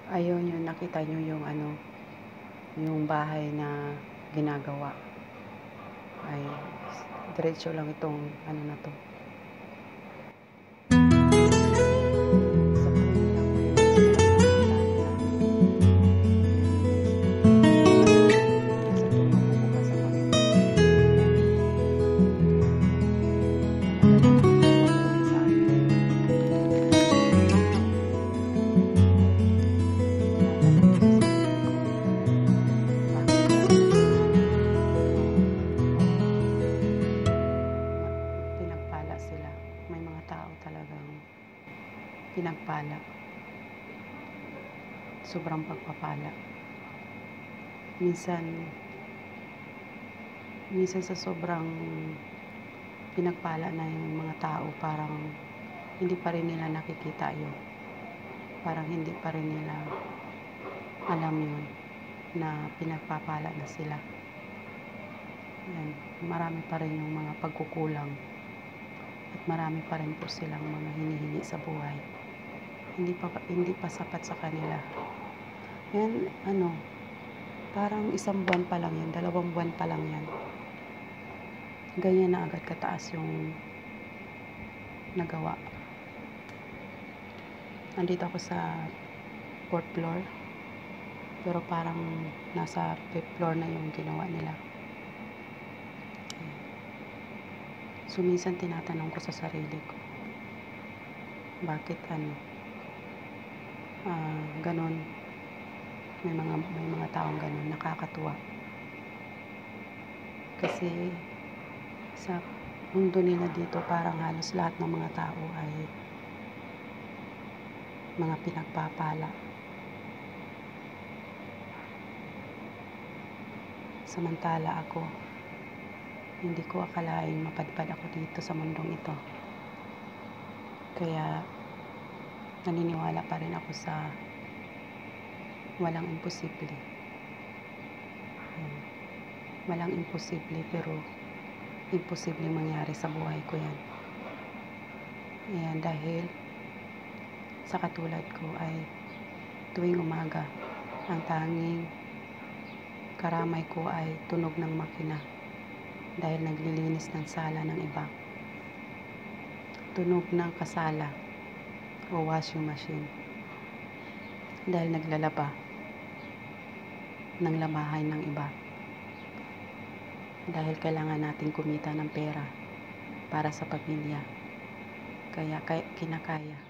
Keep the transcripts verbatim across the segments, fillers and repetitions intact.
Ayun, yung nakita nyo yung ano, yung bahay na ginagawa. Ay, diretso lang itong ano na to. Sa tuwing lang may nagbubukas ang pinagpala sila. May mga tao talagang pinagpala. Sobrang pagpapala. Minsan, minsan sa sobrang pinagpala na yung mga tao, parang hindi pa rin nila nakikita yun. Parang hindi pa rin nila alam yun na pinagpapala na sila. Yan. Marami pa rin yung mga pagkukulang at marami pa rin po silang mga hinihingi sa buhay. Hindi pa, hindi pa sapat sa kanila. Yan, ano, parang isang buwan pa lang yan, dalawang buwan pa lang yan. Ganyan na agad kataas yung nagawa. Nandito ako sa fourth floor, pero parang nasa fifth floor na yung ginawa nila. So, minsan tinatanong ko sa sarili ko, bakit ano, uh, ganon, may mga, may mga taong ganon, nakakatuwa. Kasi, sa mundo nila dito, parang halos lahat ng mga tao ay mga pinagpapala. Samantala ako, hindi ko akalain mapadpad ako dito sa mundong ito. Kaya naniniwala pa rin ako sa walang imposible. Hmm. Walang imposible, pero imposible mangyari sa buhay ko yan. Ayan, dahil sa katulad ko ay tuwing umaga, ang tanging karamay ko ay tunog ng makina. Dahil naglilinis ng sala ng iba. Tunog ng kasala o washing machine. Dahil naglalaba ng labahay ng iba. Dahil kailangan natin kumita ng pera para sa pamilya. Kaya, kaya kinakaya.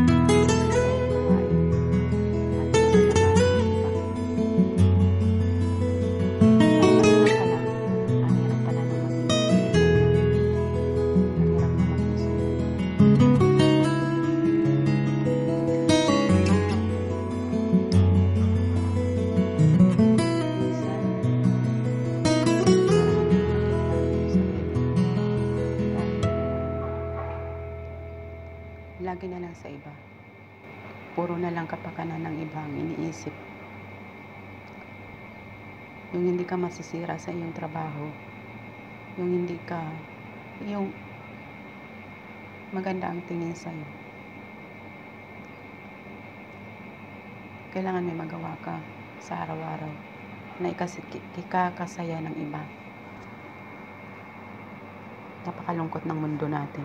Lagi na lang sa iba. Puro na lang kapakanan ng iba ang iniisip. Yung hindi ka masisira sa iyong trabaho. Yung hindi ka, yung maganda ang tingin sa'yo. Kailangan may magawa ka sa araw-araw na ikakasaya ng iba. Napakalungkot ng mundo natin.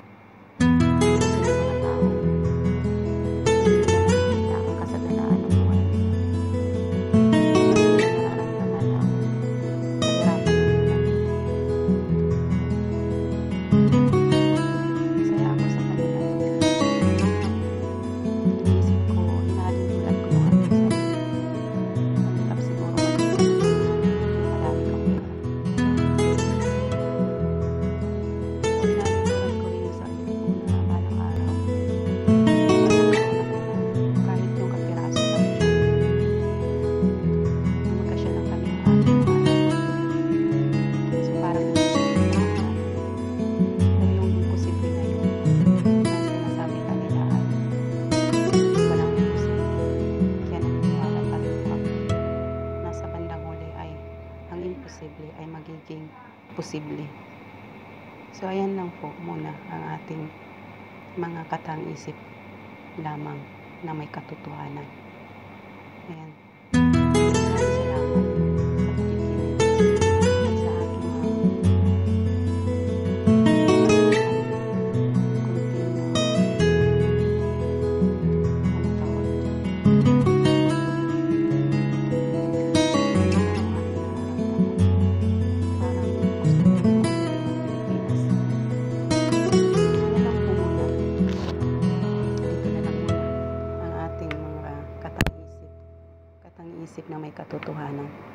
ay magiging posible. So, ayan lang po muna ang ating mga katang-isip lamang na may katotohanan. Ayan. Maraming salamat sa pakikinig at sa aking mga isip na may katotohanan.